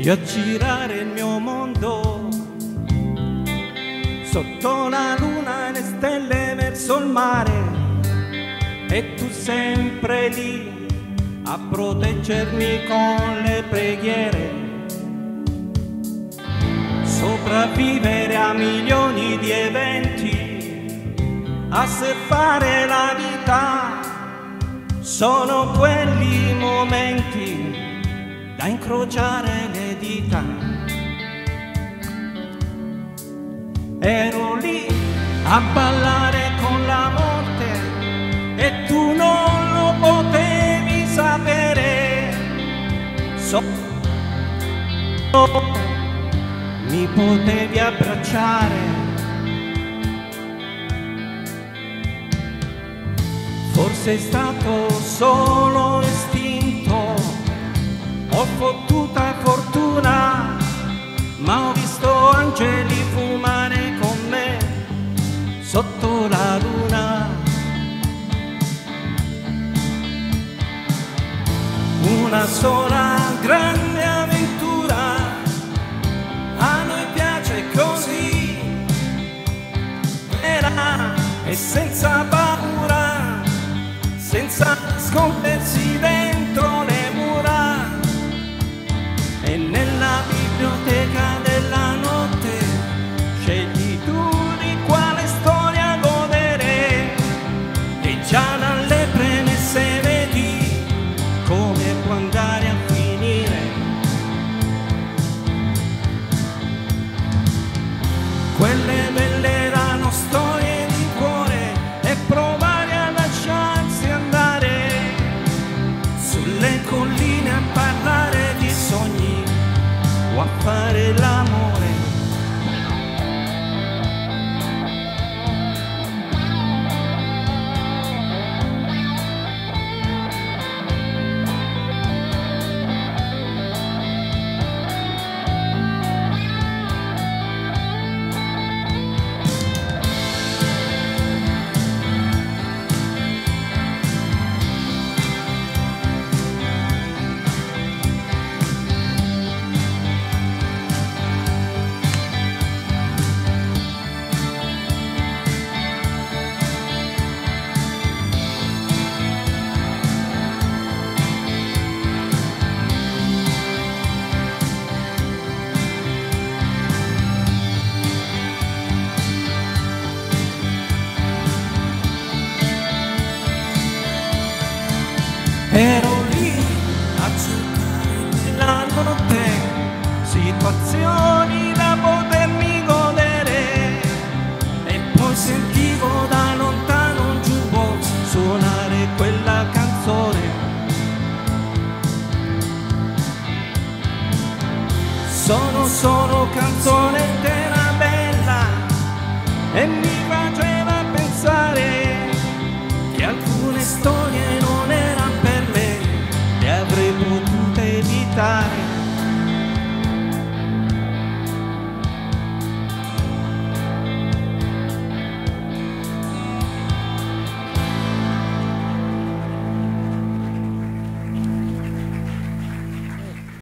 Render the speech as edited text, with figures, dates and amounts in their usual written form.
io a girare il mio mondo sotto la luna e le stelle verso il mare, e tu sempre lì a proteggermi con le preghiere. Sopravvivere a milioni di eventi, a surfare la vita, sono quelli momenti da incrociare le dita. Ero lì a ballare con la morte e tu non lo potevi sapere. Mi potevi abbracciare. Forse è stato solo istinto, ho fottuta fortuna, ma ho visto angeli fumare con me sotto la luna. Una sola grande avventura, a noi piace così, vera e senza paura, senza nascondersi dentro le mura. E nella biblioteca della notte scegli tu di quale storia godere, e già dalle premesse vedi come può andare a finire. Quelle belle erano storie di cuore, e provare a lasciarsi andare sulle colline a parlare di sogni o a fare l'amore. Ero lì a cercare nella notte situazioni da potermi godere, e poi sentivo da lontano un jukebox suonare quella canzone. Sono